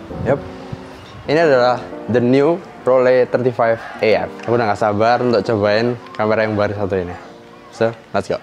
Yup, ini adalah the new Rollei 35 AF. Aku udah gak sabar untuk cobain kamera yang baru satu ini. So, let's go.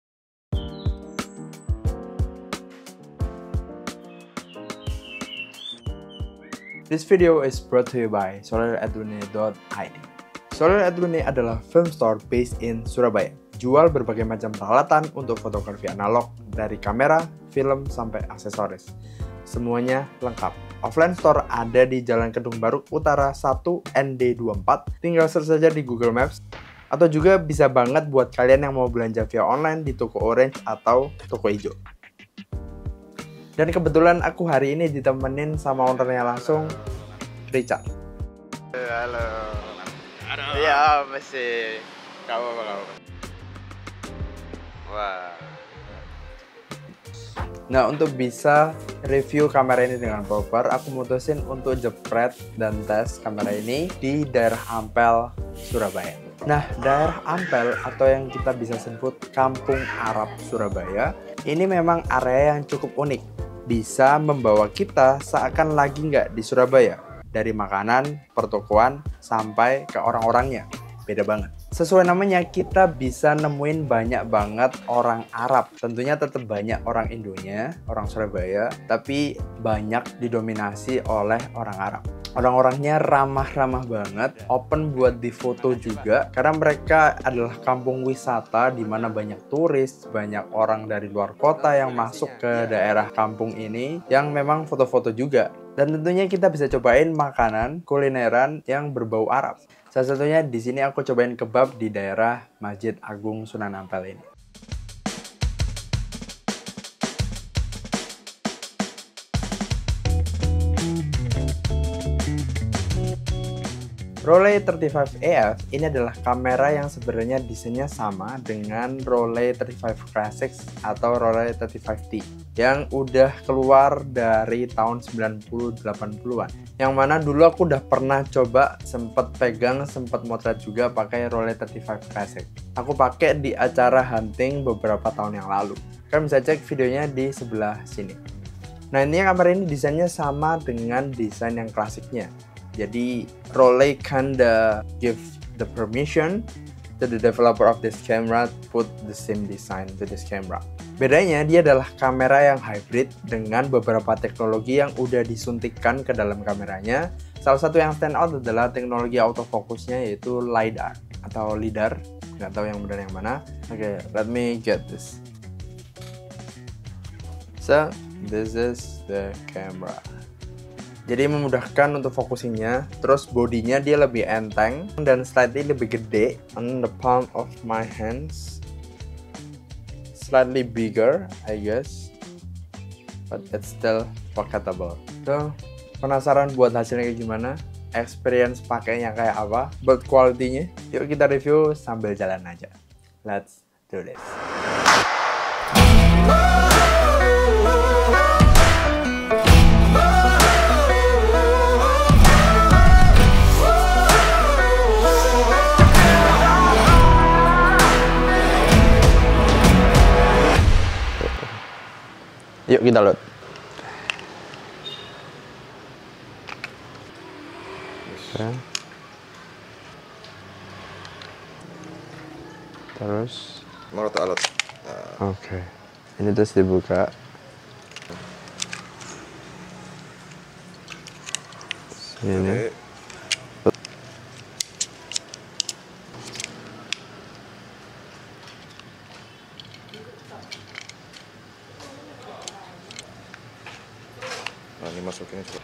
This video is brought to you by SolarAdlune.id. SolarAdlune adalah film store based in Surabaya. Jual berbagai macam peralatan untuk fotografi analog, dari kamera, film, sampai aksesoris. Semuanya lengkap. Offline store ada di Jalan Kedung Baruk Utara 1 ND24. Tinggal search saja di Google Maps. Atau juga bisa banget buat kalian yang mau belanja via online di toko orange atau toko hijau. Dan kebetulan aku hari ini ditemenin sama ownernya langsung, Richard. Halo. Iya, masih. Kamu apa? Wah. Nah, untuk bisa review kamera ini dengan proper, aku mutusin untuk jepret dan tes kamera ini di daerah Ampel, Surabaya. Nah, daerah Ampel atau yang kita bisa sebut Kampung Arab Surabaya, ini memang area yang cukup unik. Bisa membawa kita seakan lagi nggak di Surabaya. Dari makanan, pertokoan, sampai ke orang-orangnya. Beda banget. Sesuai namanya, kita bisa nemuin banyak banget orang Arab. Tentunya tetap banyak orang Indonya, orang Surabaya, tapi banyak didominasi oleh orang Arab. Orang-orangnya ramah-ramah banget, open buat difoto juga, karena mereka adalah kampung wisata di mana banyak turis, banyak orang dari luar kota yang masuk ke daerah kampung ini, yang memang foto-foto juga. Dan tentunya kita bisa cobain makanan, kulineran yang berbau Arab. Salah satunya di sini aku cobain kebab di daerah Masjid Agung Sunan Ampel ini. Rollei 35 AF ini adalah kamera yang sebenarnya desainnya sama dengan Rollei 35 Classics atau Rollei 35T yang udah keluar dari tahun 90-80-an. Yang mana dulu aku udah pernah coba, sempet pegang, sempet motret juga pakai Rollei 35 Classic. Aku pakai di acara hunting beberapa tahun yang lalu. Kalian bisa cek videonya di sebelah sini. Nah, ini kamera ini desainnya sama dengan desain yang klasiknya. Jadi Rollei kinda give the permission to the developer of this camera to put the same design to this camera. Bedanya dia adalah kamera yang hybrid dengan beberapa teknologi yang udah disuntikkan ke dalam kameranya. Salah satu yang stand out adalah teknologi autofocusnya, yaitu LiDAR atau LiDAR. Nggak tahu yang benar yang mana. Oke, let me get this. So, this is the camera. Jadi memudahkan untuk focusingnya. Terus bodinya dia lebih enteng dan slightly lebih gede. On the palm of my hands, slightly bigger I guess, but it's still pocketable. So penasaran buat hasilnya kayak gimana, experience pakainya kayak apa, build quality-nya. Yuk kita review sambil jalan aja. Let's do this. Yuk kita load. Terus Mau alat. Oke. Ini terus dibuka. Sini. Nah, ini masukin coba.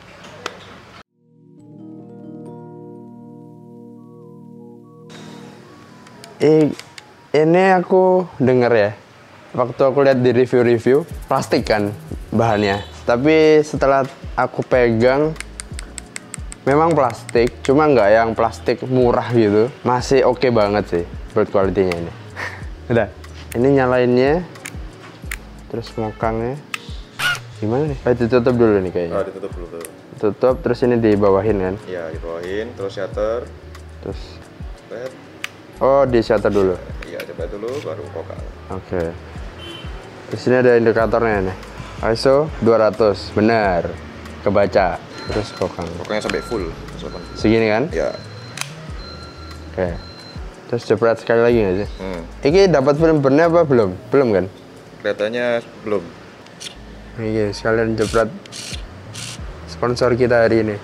Ini aku denger ya, waktu aku lihat di review-review, plastik kan bahannya. Tapi setelah aku pegang, memang plastik, cuma nggak yang plastik murah gitu. Masih oke banget sih build quality-nya ini. Udah, ini nyalainnya, terus mokangnya. Gimana nih? Ditutup dulu nih kayaknya. Oh, ditutup dulu tuh. Tutup, terus ini dibawahin kan? Iya, dibawahin, terus shutter. Terus Red. oh, di shutter dulu. Iya, coba dulu baru vokal. Oke. Di sini ada indikatornya nih. ISO 200, benar. Kebaca. Terus kokang. Pokoknya sampai full. Segini kan? Ya. Oke. Terus jepret sekali lagi nggak sih? Ini dapat filmnya apa belum? Belum kan? Kelihatannya belum. Iya, sekalian jepret sponsor kita hari ini.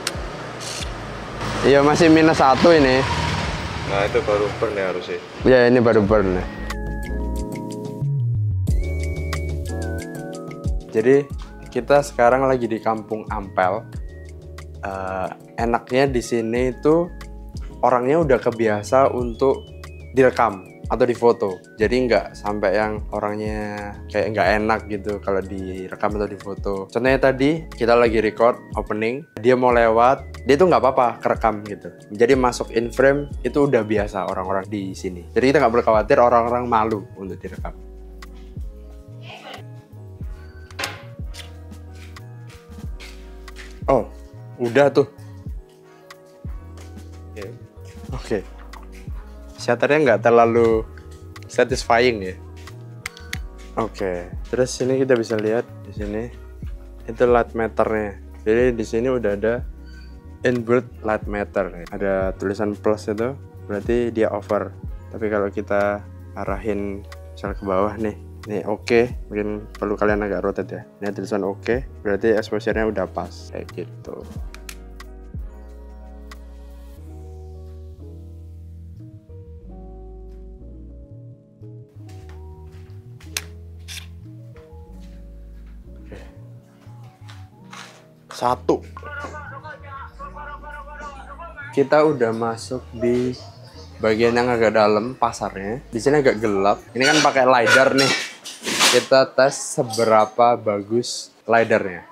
Iya, masih -1 ini. Nah, itu baru burn ya harusnya. Ya, ini baru burn. Jadi, kita sekarang lagi di Kampung Ampel. Enaknya di sini itu orangnya udah kebiasa untuk direkam atau difoto. Jadi nggak sampai yang orangnya kayak nggak enak gitu kalau direkam atau difoto. Contohnya tadi kita lagi record opening, dia mau lewat, dia tuh nggak apa-apa kerekam gitu. Jadi masuk in frame itu udah biasa orang-orang di sini. Jadi kita nggak perlu khawatir orang-orang malu untuk direkam. Oh, udah tuh. Oke. Shutternya nggak terlalu satisfying ya. Oke. Terus sini kita bisa lihat di sini itu light meternya. Jadi di sini udah ada inbuilt light meter. Ada tulisan plus itu berarti dia over. Tapi kalau kita arahin misal ke bawah nih oke. Mungkin perlu kalian agak rotate ya. Ini tulisan oke, berarti exposure-nya udah pas kayak gitu. Satu. Kita udah masuk di bagian yang agak dalam pasarnya. Di sini agak gelap. Ini kan pakai LiDAR nih. Kita tes seberapa bagus LiDAR-nya.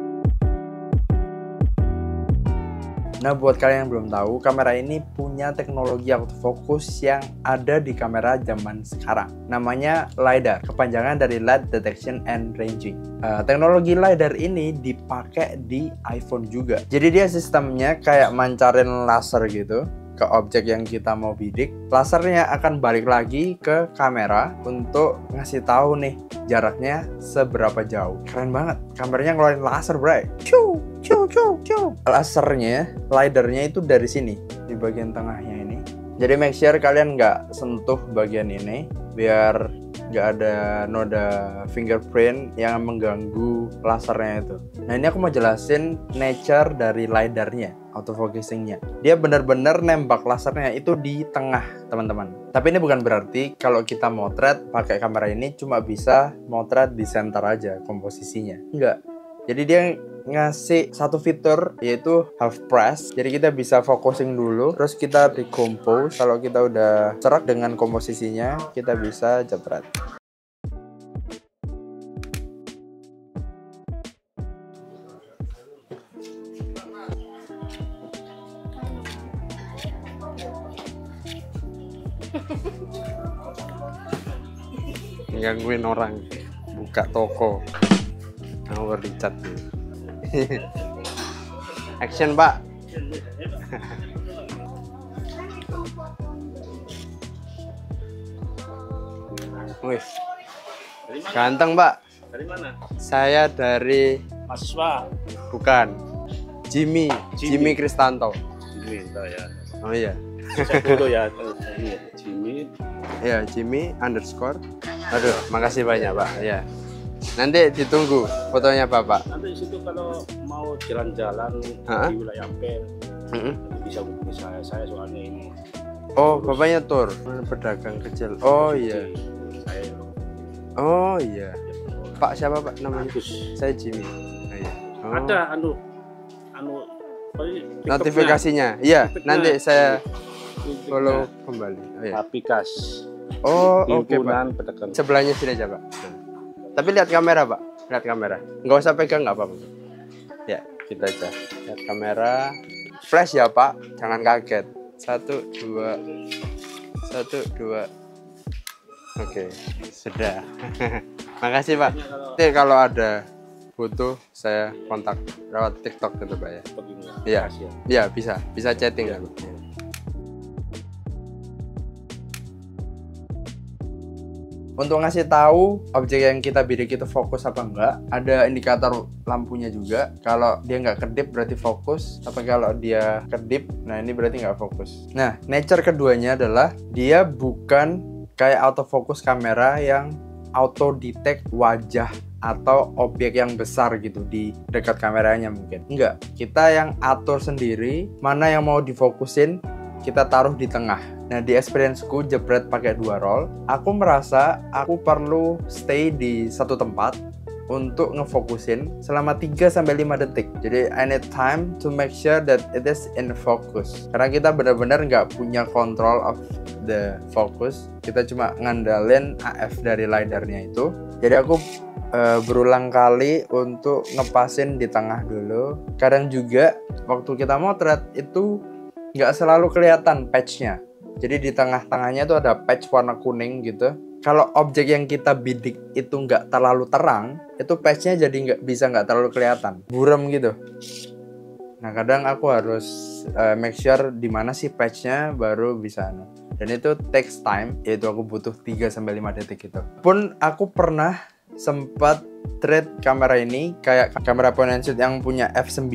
Nah, buat kalian yang belum tahu, kamera ini punya teknologi autofocus yang ada di kamera zaman sekarang. Namanya LiDAR, kepanjangan dari Light Detection and Ranging. Teknologi LiDAR ini dipakai di iPhone juga. Jadi dia sistemnya kayak mancarin laser gitu ke objek yang kita mau bidik. Lasernya akan balik lagi ke kamera untuk ngasih tahu nih jaraknya seberapa jauh. Keren banget, kameranya ngeluarin laser, bray. Ciu, ciu, ciu, ciu. Lasernya, LiDAR-nya itu dari sini, di bagian tengahnya ini. Jadi make sure kalian nggak sentuh bagian ini, biar nggak ada noda fingerprint yang mengganggu lasernya itu. Nah, ini aku mau jelasin nature dari LiDAR-nya, autofocusing-nya. Dia benar-benar nembak lasernya itu di tengah, teman-teman. Tapi ini bukan berarti kalau kita motret pakai kamera ini cuma bisa motret di center aja komposisinya. Enggak. Jadi dia ngasih satu fitur yaitu half press. Jadi kita bisa focusing dulu, terus kita recompose. Kalau kita udah serak dengan komposisinya, kita bisa jepret. Gangguin orang buka toko. Ngawur dicat nih. Action, Pak. Wih. Ganteng, Pak. Dari mana? Saya dari Mahasiswa. bukan. Jimmy Kristanto. Jimmy, ya. Oh iya. Saya dulu ya. Jimmy. Ya, Jimmy _ Aduh, makasih banyak, Pak. Ya. Nanti ditunggu fotonya Bapak. Nanti di situ kalau mau jalan-jalan di wilayah Ampel, bisa hubungi saya soalnya ini. Oh, Bapaknya Tur, pedagang kecil. Oh iya. Saya. Oh iya. Pak siapa Pak namanya? Agus. Saya Jimmy. Oh, iya. Oh. Ada notifikasinya. Iya, nanti saya follow kembali. Oh, iya. Apikas. Oh, oke, Pak. Sebelahnya sini aja, Pak. Nah. Tapi lihat kamera, Pak. Lihat kamera. Nggak usah pegang, nggak apa-apa. Ya, kita aja. Lihat kamera. Flash ya, Pak. Jangan kaget. 1, 2. 1, 2. Oke, sudah. Makasih, Pak. Nanti kalau ada butuh, saya kontak lewat TikTok gitu, Pak ya. Iya. Iya, bisa. Bisa chatting. Ya. Untuk ngasih tahu objek yang kita bidik itu fokus apa enggak, ada indikator lampunya juga. Kalau dia nggak kedip berarti fokus, tapi kalau dia kedip, nah ini berarti nggak fokus. Nah, nature keduanya adalah dia bukan kayak autofocus kamera yang auto detect wajah atau objek yang besar gitu di dekat kameranya mungkin. Enggak, kita yang atur sendiri mana yang mau difokusin, kita taruh di tengah. Nah, di experienceku jepret pakai 2 roll, aku merasa aku perlu stay di satu tempat untuk ngefokusin selama 3-5 detik. Jadi I need time to make sure that it is in focus. Karena kita benar-benar nggak punya control of the focus. Kita cuma ngandalin AF dari LiDAR-nya itu. Jadi aku berulang kali untuk ngepasin di tengah dulu. Kadang juga waktu kita motret itu nggak selalu kelihatan patch-nya. Jadi di tengah-tengahnya itu ada patch warna kuning gitu. Kalau objek yang kita bidik itu nggak terlalu terang, itu patch-nya jadi nggak terlalu kelihatan, buram gitu. Nah, kadang aku harus make sure di mana sih patch-nya baru bisa. Dan itu takes time, yaitu aku butuh 3-5 detik gitu. Pun aku pernah sempat trade kamera ini kayak kamera point and shoot yang punya f9,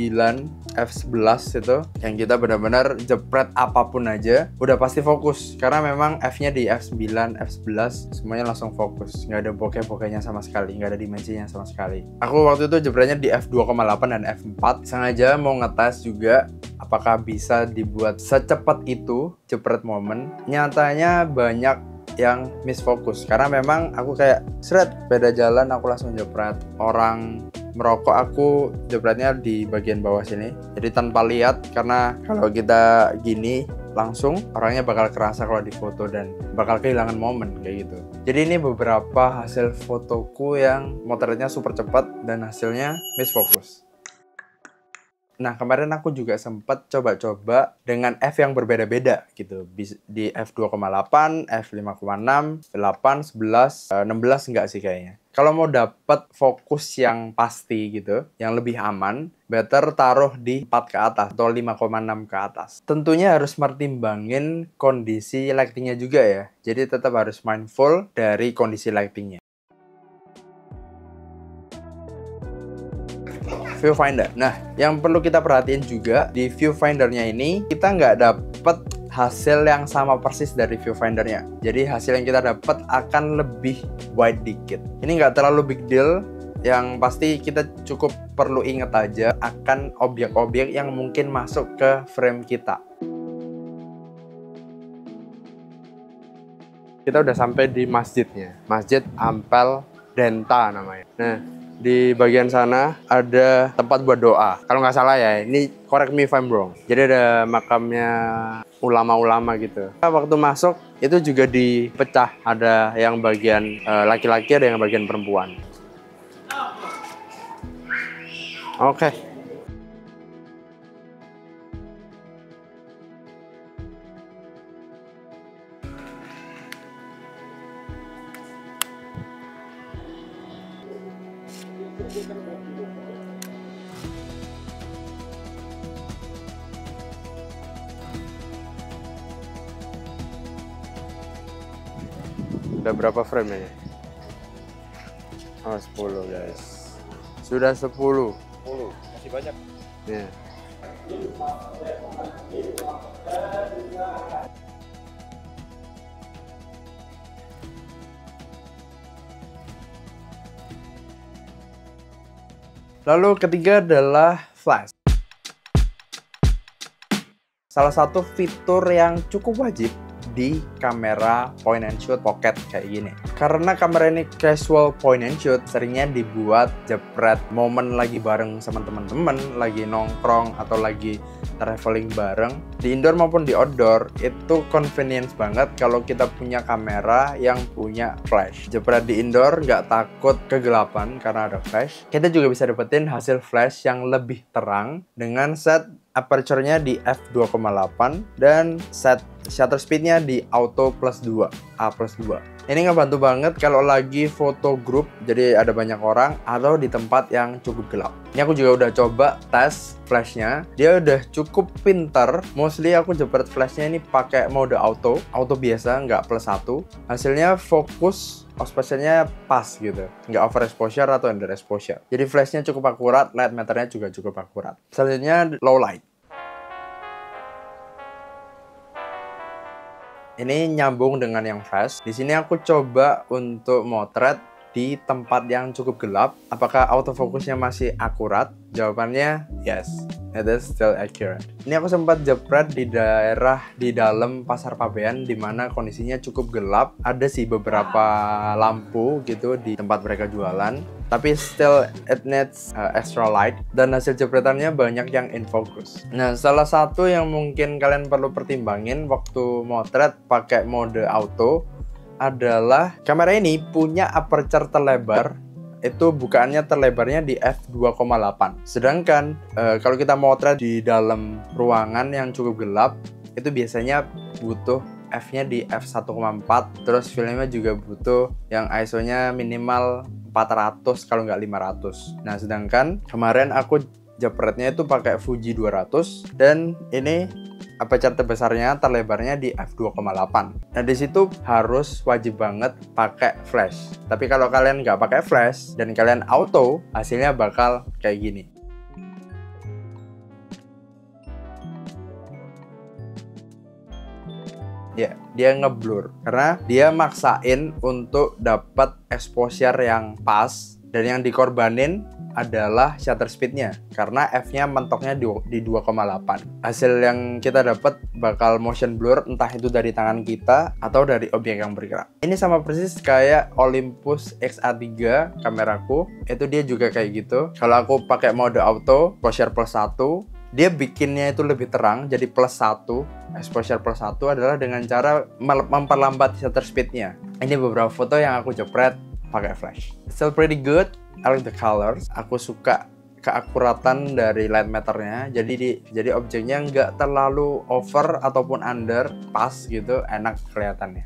f11 itu, yang kita benar-benar jepret apapun aja udah pasti fokus karena memang f-nya di f9, f11 semuanya langsung fokus, nggak ada bokeh-bokehnya sama sekali, nggak ada dimensinya sama sekali. Aku waktu itu jepretnya di f2,8 dan f4, sengaja mau ngetes juga apakah bisa dibuat secepat itu jepret momen. Nyatanya banyak yang misfokus karena memang aku kayak beda jalan aku langsung jepret, orang merokok aku jepretnya di bagian bawah sini jadi tanpa lihat, karena kalau kita gini langsung orangnya bakal kerasa kalau di foto dan bakal kehilangan momen kayak gitu. Jadi ini beberapa hasil fotoku yang motretnya super cepat dan hasilnya misfokus. Nah, kemarin aku juga sempat coba-coba dengan F yang berbeda-beda gitu. Di F2,8, F5,6, 8, 11, 16 enggak sih kayaknya. Kalau mau dapat fokus yang pasti gitu, yang lebih aman, better taruh di 4 ke atas atau 5,6 ke atas. Tentunya harus mertimbangin kondisi lightingnya juga ya. Jadi tetap harus mindful dari kondisi lightingnya. Viewfinder. Nah, yang perlu kita perhatiin juga di viewfindernya ini, kita nggak dapet hasil yang sama persis dari viewfindernya. Jadi hasil yang kita dapat akan lebih wide dikit. Ini nggak terlalu big deal. Yang pasti kita cukup perlu inget aja akan objek-objek yang mungkin masuk ke frame kita. Kita udah sampai di masjidnya. Masjid Ampel Denta namanya. Nah, di bagian sana ada tempat buat doa. Kalau nggak salah ya, ini correct me if I'm wrong. Jadi ada makamnya ulama-ulama gitu. Waktu masuk itu juga dipecah. Ada yang bagian laki-laki, ada yang bagian perempuan. Oke. Udah berapa frame ini? Oh, 10 guys. Sudah 10. 10, masih banyak. Ya. Lalu ketiga adalah flash. Salah satu fitur yang cukup wajib di kamera point and shoot pocket kayak gini. Karena kamera ini casual point and shoot, seringnya dibuat jepret momen lagi bareng sama teman-teman, lagi nongkrong atau lagi traveling bareng. Di indoor maupun di outdoor, itu convenience banget kalau kita punya kamera yang punya flash. Jepret di indoor nggak takut kegelapan karena ada flash. Kita juga bisa dapetin hasil flash yang lebih terang dengan set aperture-nya di f2,8 dan set shutter speed-nya di auto +2, A+2. Ini ngebantu banget kalau lagi foto grup, jadi ada banyak orang atau di tempat yang cukup gelap. Ini aku juga udah coba tes flashnya, dia udah cukup pinter. Mostly aku jepret flashnya ini pakai mode auto biasa, nggak +1. Hasilnya fokus, exposure-nya pas gitu, nggak overexposure atau underexposure. Jadi flashnya cukup akurat, light meternya juga cukup akurat. Selanjutnya low light. Ini nyambung dengan yang fast. Di sini aku coba untuk motret di tempat yang cukup gelap. Apakah autofocusnya masih akurat? Jawabannya yes, it is still accurate. Ini aku sempat jepret di daerah di dalam Pasar Pabean, di mana kondisinya cukup gelap. Ada sih beberapa lampu gitu di tempat mereka jualan, tapi still it needs extra light, dan hasil jepretannya banyak yang in focus. Nah, salah satu yang mungkin kalian perlu pertimbangin waktu motret pakai mode auto adalah kamera ini punya aperture terlebar. Itu bukaannya terlebarnya di f2,8. Sedangkan kalau kita motret di dalam ruangan yang cukup gelap, itu biasanya butuh f-nya di f1,4. Terus filmnya juga butuh yang ISO-nya minimal 400 kalau nggak 500. Nah, sedangkan kemarin aku jepretnya itu pakai Fuji 200, dan ini aperture terbesarnya terlebarnya di f2,8. Nah, di situ harus wajib banget pakai flash. Tapi kalau kalian nggak pakai flash dan kalian auto, hasilnya bakal kayak gini. Ya, dia ngeblur karena dia maksain untuk dapat exposure yang pas, dan yang dikorbanin adalah shutter speednya karena f-nya mentoknya di 2,8. Hasil yang kita dapat bakal motion blur, entah itu dari tangan kita atau dari objek yang bergerak. Ini sama persis kayak Olympus XA3 kameraku, itu dia juga kayak gitu. Kalau aku pakai mode auto, exposure +1, dia bikinnya itu lebih terang jadi +1. Exposure +1 adalah dengan cara memperlambat shutter speednya. Ini beberapa foto yang aku jepret pakai flash. Still pretty good. I like the colors. Aku suka keakuratan dari light meternya. Jadi objeknya nggak terlalu over ataupun under, pas gitu, enak kelihatannya.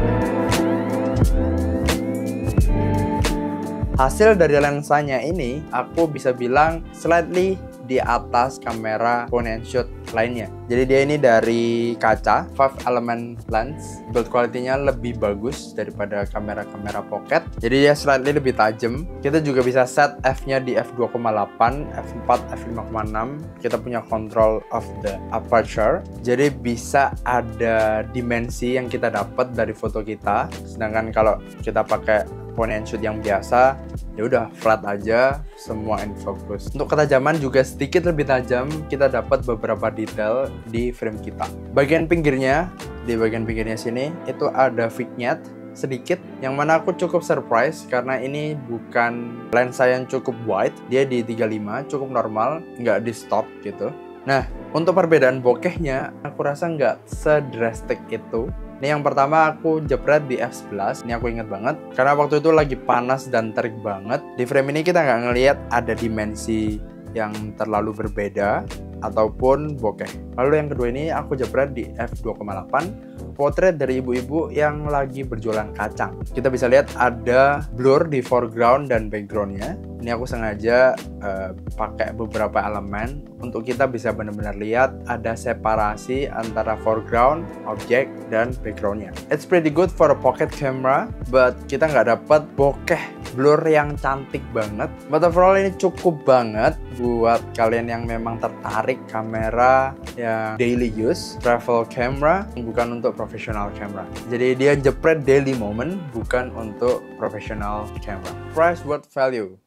Hasil dari lensanya ini aku bisa bilang slightly di atas kamera point and shoot lainnya. Jadi dia ini dari kaca 5 element lens, build quality-nya lebih bagus daripada kamera-kamera pocket. Jadi dia slightly lebih tajam. Kita juga bisa set f-nya di f2,8, f4, f5,6. Kita punya control of the aperture. Jadi bisa ada dimensi yang kita dapat dari foto kita. Sedangkan kalau kita pakai point and shoot yang biasa, ya udah flat aja, semua in focus. Untuk ketajaman juga sedikit lebih tajam, kita dapat beberapa detail di frame kita. Di bagian pinggirnya sini itu ada vignette sedikit, yang mana aku cukup surprise karena ini bukan lensa yang cukup wide, dia di 35, cukup normal, nggak di stop gitu. Nah, untuk perbedaan bokehnya, aku rasa nggak sedrastik itu. Ini yang pertama aku jepret di f11, ini aku inget banget karena waktu itu lagi panas dan terik banget. Di frame ini kita nggak ngelihat ada dimensi yang terlalu berbeda ataupun bokeh. Lalu yang kedua ini aku jepret di f2,8, potret dari ibu-ibu yang lagi berjualan kacang. Kita bisa lihat ada blur di foreground dan backgroundnya. Ini aku sengaja pakai beberapa elemen untuk kita bisa benar-benar lihat ada separasi antara foreground, objek, dan backgroundnya. It's pretty good for a pocket camera, but kita nggak dapat bokeh blur yang cantik banget. But overall ini cukup banget buat kalian yang memang tertarik kamera yang daily use, travel camera, bukan untuk professional camera. Jadi dia jepret daily moment, bukan untuk professional camera. Price worth value.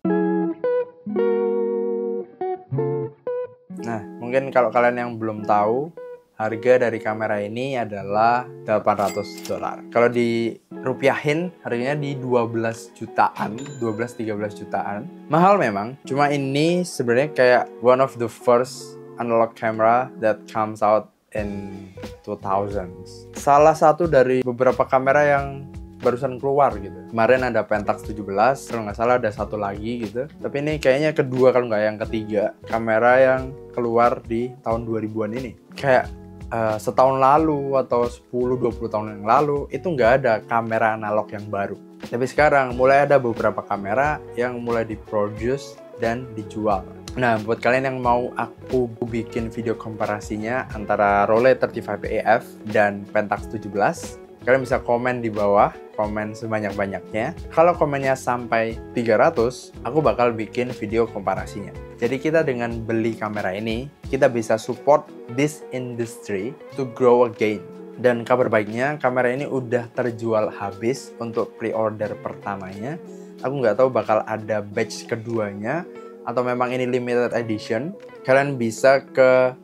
Nah, mungkin kalau kalian yang belum tahu, harga dari kamera ini adalah $800. Kalau dirupiahin, harganya di 12 jutaan, 12-13 jutaan. Mahal memang, cuma ini sebenarnya kayak one of the first analog camera that comes out in 2000s. Salah satu dari beberapa kamera yang barusan keluar gitu. Kemarin ada Pentax 17, kalau nggak salah ada satu lagi gitu. Tapi ini kayaknya kedua kalau nggak yang ketiga kamera yang keluar di tahun 2000-an ini. Kayak setahun lalu atau 10-20 tahun yang lalu itu nggak ada kamera analog yang baru. Tapi sekarang mulai ada beberapa kamera yang mulai diproduce dan dijual. Nah, buat kalian yang mau aku bikin video komparasinya antara Rollei 35AF dan Pentax 17, kalian bisa komen di bawah, komen sebanyak-banyaknya. Kalau komennya sampai 300, aku bakal bikin video komparasinya. Jadi kita dengan beli kamera ini, kita bisa support this industry to grow again. Dan kabar baiknya, kamera ini udah terjual habis untuk pre-order pertamanya. Aku nggak tahu bakal ada batch keduanya, atau memang ini limited edition. Kalian bisa ke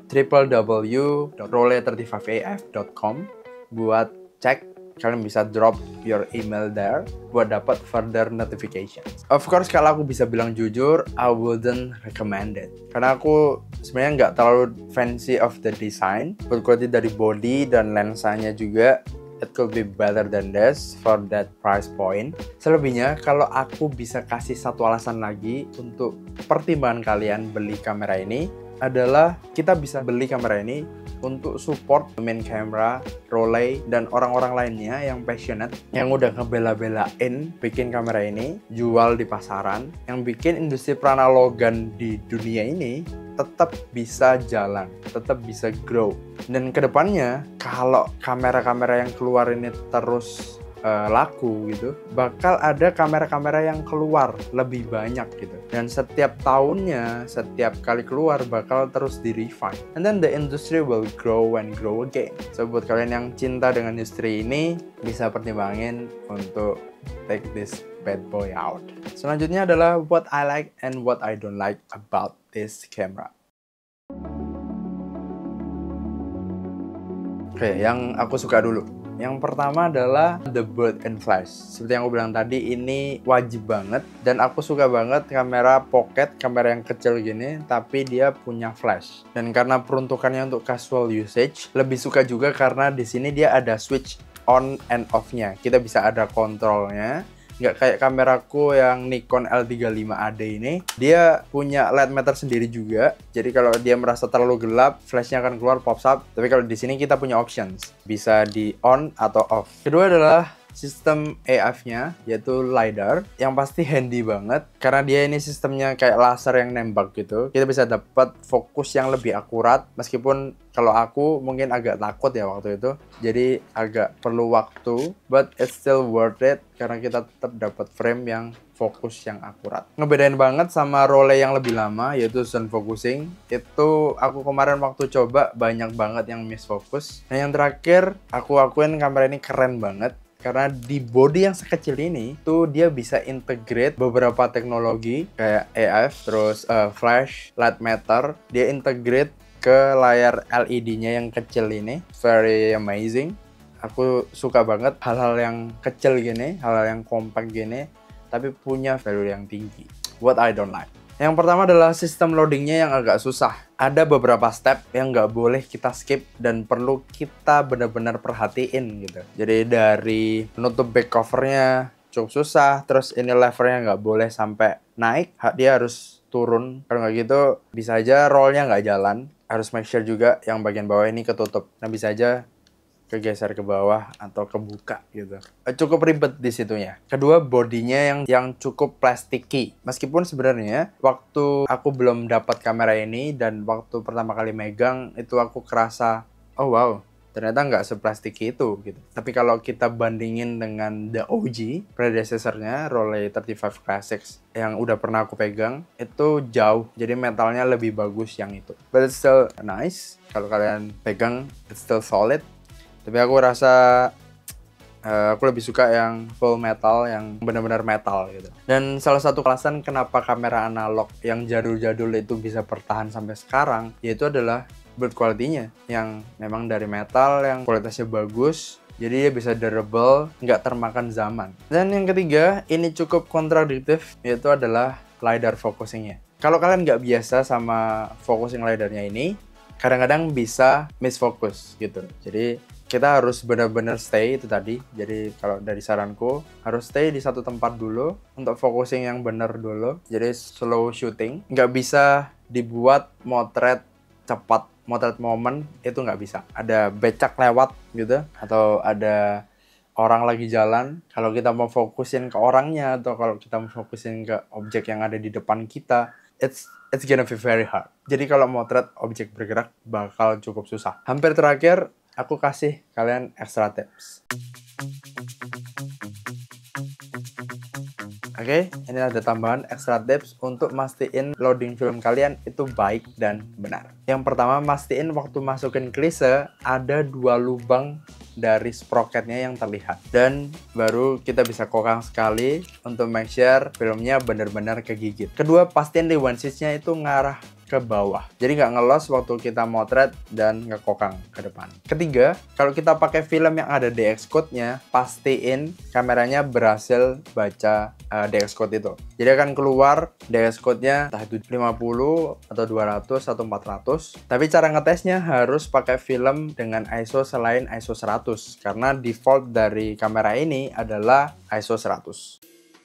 www.rollei35af.com buat cek. Kalian bisa drop your email there buat dapat further notifications. Of course, kalau aku bisa bilang jujur, I wouldn't recommend it. Karena aku sebenarnya nggak terlalu fancy of the design. Berkualitas dari body dan lensanya juga, it could be better than this for that price point. Selebihnya, kalau aku bisa kasih satu alasan lagi untuk pertimbangan kalian beli kamera ini, adalah kita bisa beli kamera ini untuk support main camera, Rollei, dan orang-orang lainnya yang passionate, yang udah ngebela-belain bikin kamera ini, jual di pasaran, yang bikin industri peranalogan di dunia ini tetap bisa jalan, tetap bisa grow. Dan kedepannya, kalau kamera-kamera yang keluar ini terus laku gitu, bakal ada kamera-kamera yang keluar lebih banyak gitu, dan setiap tahunnya, setiap kali keluar bakal terus di refine, and then the industry will grow and grow again. So buat kalian yang cinta dengan industri ini, bisa pertimbangin untuk take this bad boy out. Selanjutnya adalah what I like and what I don't like about this camera. Oke, yang aku suka dulu. Yang pertama adalah the built in flash. Seperti yang aku bilang tadi, ini wajib banget. Dan aku suka banget kamera pocket, kamera yang kecil gini, tapi dia punya flash. Dan karena peruntukannya untuk casual usage, lebih suka juga karena di sini dia ada switch on and off-nya. Kita bisa ada kontrolnya. Nggak kayak kameraku yang Nikon L35AD ini, dia punya light meter sendiri juga. Jadi kalau dia merasa terlalu gelap, flashnya akan keluar pops up. Tapi kalau di sini kita punya options, bisa di on atau off. Kedua adalah sistem AF-nya, yaitu LiDAR, yang pasti handy banget karena dia ini sistemnya kayak laser yang nembak gitu. Kita bisa dapat fokus yang lebih akurat, meskipun kalau aku mungkin agak takut ya waktu itu, jadi agak perlu waktu, but it's still worth it karena kita tetap dapat frame yang fokus yang akurat. Ngebedain banget sama Rollei yang lebih lama, yaitu zone focusing. Itu aku kemarin waktu coba banyak banget yang miss focus. Nah yang terakhir, aku akuin kamera ini keren banget. Karena di body yang sekecil ini tuh dia bisa integrate beberapa teknologi kayak AF, terus flash, light meter, dia integrate ke layar LED-nya yang kecil ini. Very amazing. Aku suka banget hal-hal yang kecil gini, hal-hal yang compact gini, tapi punya value yang tinggi. What I don't like. Yang pertama adalah sistem loadingnya yang agak susah. Ada beberapa step yang nggak boleh kita skip dan perlu kita benar-benar perhatiin gitu. Jadi dari menutup back covernya cukup susah, terus ini levernya nggak boleh sampai naik, dia harus turun. Kalau nggak gitu bisa aja rollnya nggak jalan. Harus make sure juga yang bagian bawah ini ketutup. Nah bisa aja kegeser ke bawah atau kebuka gitu. Cukup ribet di situnya. Kedua, bodinya yang cukup plasticky. Meskipun sebenarnya waktu aku belum dapat kamera ini dan waktu pertama kali megang itu aku kerasa, oh wow, ternyata nggak seplasticky itu gitu. Tapi kalau kita bandingin dengan the OG, predecessor-nya Rollei 35 Classics yang udah pernah aku pegang, itu jauh. Jadi metalnya lebih bagus yang itu. But it's still nice. Kalau kalian pegang, it's still solid. Tapi aku rasa aku lebih suka yang full metal, yang benar-benar metal gitu. Dan salah satu alasan kenapa kamera analog yang jadul-jadul itu bisa bertahan sampai sekarang, yaitu adalah build quality-nya yang memang dari metal, yang kualitasnya bagus. Jadi dia bisa durable, nggak termakan zaman. Dan yang ketiga, ini cukup kontradiktif, yaitu adalah LiDAR focusing-nya. Kalau kalian nggak biasa sama focusing LiDAR-nya ini, kadang-kadang bisa misfocus gitu. Jadi kita harus benar-benar stay itu tadi. Jadi kalau dari saranku harus stay di satu tempat dulu untuk focusing yang benar dulu. Jadi slow shooting. Nggak bisa dibuat motret cepat motret momen itu nggak bisa. Ada becak lewat gitu, atau ada orang lagi jalan. Kalau kita mau fokusin ke orangnya, atau kalau kita mau fokusin ke objek yang ada di depan kita, it's gonna be very hard. Jadi kalau motret objek bergerak bakal cukup susah. Hampir terakhir, aku kasih kalian extra tips. Oke, ini ada tambahan extra tips untuk mastiin loading film kalian itu baik dan benar. Yang pertama, mastiin waktu masukin klise ada 2 lubang dari sprocketnya yang terlihat. Dan baru kita bisa kokang sekali untuk make sure filmnya benar-benar kegigit. Kedua, pastiin rewind switch-nya itu ngarah ke bawah. Jadi nggak ngelos waktu kita motret dan ngekokang ke depan. Ketiga, kalau kita pakai film yang ada DX code-nya, pastiin kameranya berhasil baca DX code itu. Jadi akan keluar DX code-nya entah itu 50 atau 200 atau 400. Tapi cara ngetesnya harus pakai film dengan ISO selain ISO 100 karena default dari kamera ini adalah ISO 100.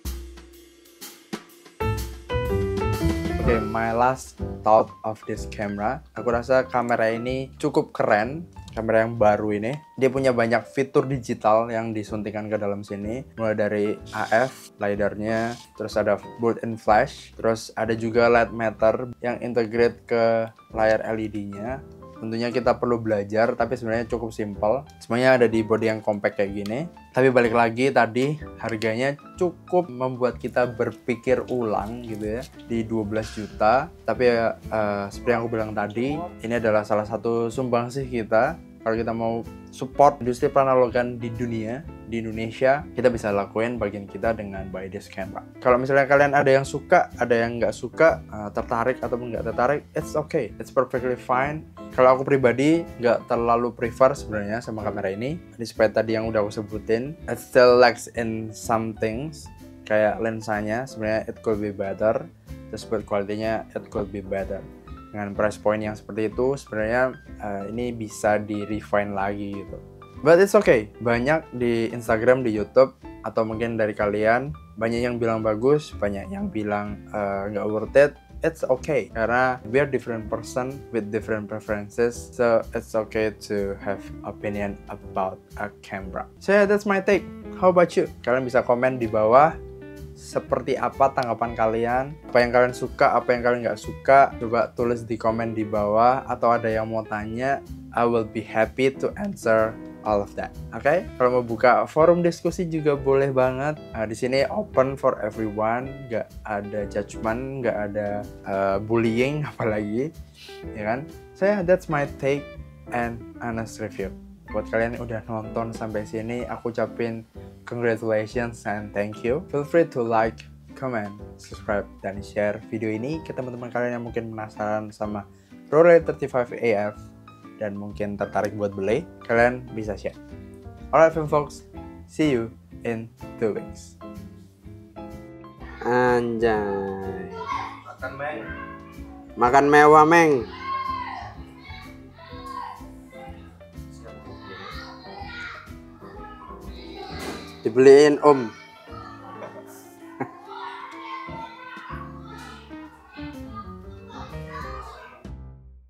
Oke, my last thought of this camera. Aku rasa kamera ini cukup keren. Kamera yang baru ini, dia punya banyak fitur digital yang disuntikan ke dalam sini. Mulai dari AF, LiDAR-nya, terus ada built-in flash, terus ada juga light meter yang integrate ke layar LED-nya. Tentunya kita perlu belajar, tapi sebenarnya cukup simple. Semuanya ada di body yang compact kayak gini. Tapi balik lagi tadi, harganya cukup membuat kita berpikir ulang gitu ya. Di 12 juta. Tapi seperti yang aku bilang tadi, ini adalah salah satu sumbangsih kita. Kalau kita mau support industri penanalogan di dunia, di Indonesia, kita bisa lakuin bagian kita dengan buy this camera. Kalau misalnya kalian ada yang suka, ada yang nggak suka, tertarik ataupun nggak tertarik, it's okay, it's perfectly fine. Kalau aku pribadi nggak terlalu prefer sebenarnya sama kamera ini. Despite tadi yang udah aku sebutin, it still lacks in some things. Kayak lensanya sebenarnya it could be better. Terus build quality-nya it could be better. Dengan price point yang seperti itu sebenarnya ini bisa di refine lagi gitu. But it's okay. Banyak di Instagram, di YouTube, atau mungkin dari kalian banyak yang bilang bagus, banyak yang bilang nggak worth it. It's okay karena we are different person with different preferences, so it's okay to have opinion about a camera. So yeah, that's my take. How about you? Kalian bisa komen di bawah seperti apa tanggapan kalian, apa yang kalian suka, apa yang kalian nggak suka. Coba tulis di komen di bawah, atau ada yang mau tanya, I will be happy to answer all of that. Oke? Kalau mau buka forum diskusi juga boleh banget. Di sini open for everyone, nggak ada judgment, nggak ada bullying apalagi, ya kan? So yeah, that's my take and honest review. Buat kalian yang udah nonton sampai sini, aku ucapin congratulations and thank you. Feel free to like, comment, subscribe, dan share video ini ke teman-teman kalian yang mungkin penasaran sama Rollei 35 AF dan mungkin tertarik buat beli. Kalian bisa share. Alright film folks, see you in 2 weeks. Anjay. Makan meng. Makan mewah, Meng. Dibeliin Om.